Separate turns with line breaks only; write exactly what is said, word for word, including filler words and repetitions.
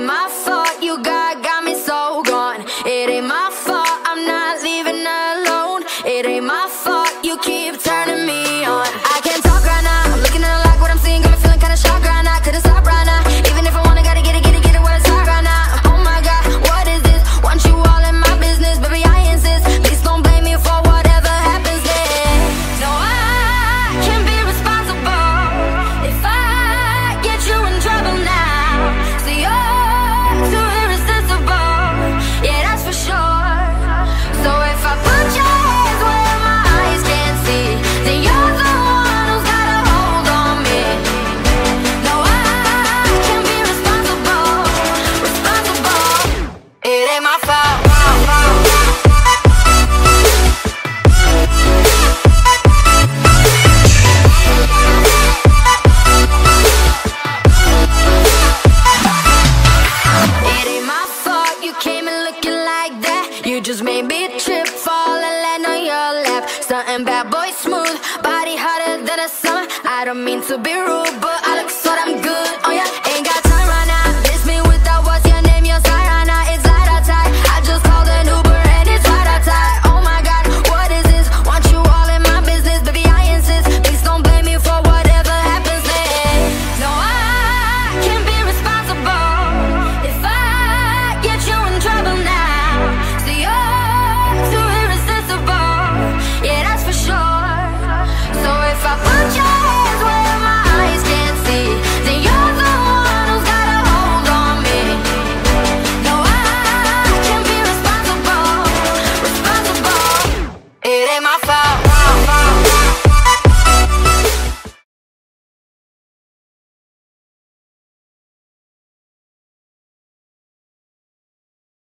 ain't my fault, you got, got me so gone. It ain't my fault, I'm not leaving alone. It ain't my fault, you keep turning me on. I can't talk right now, I'm looking at like what I'm seeing, got me feeling kinda shocked right now. Couldn't stop right now, even if I wanna, gotta get it, get it, get it where it's hot right now. Oh my God, what is this? Want you all in my business, baby, I insist. Please don't blame me for whatever happens next. No, I can't be responsible if I get you in trouble now. So you're too irresistible, yeah, that's for sure. So if I put your hands where my eyes can't see, then you're the one who's got a hold on me. No, I can't be responsible, responsible. It ain't my fault. It ain't my fault you came in looking like that. You just made me trip, fall and land on your lap. Something bad boy smooth, body hotter than a summer. I don't mean to be rude, but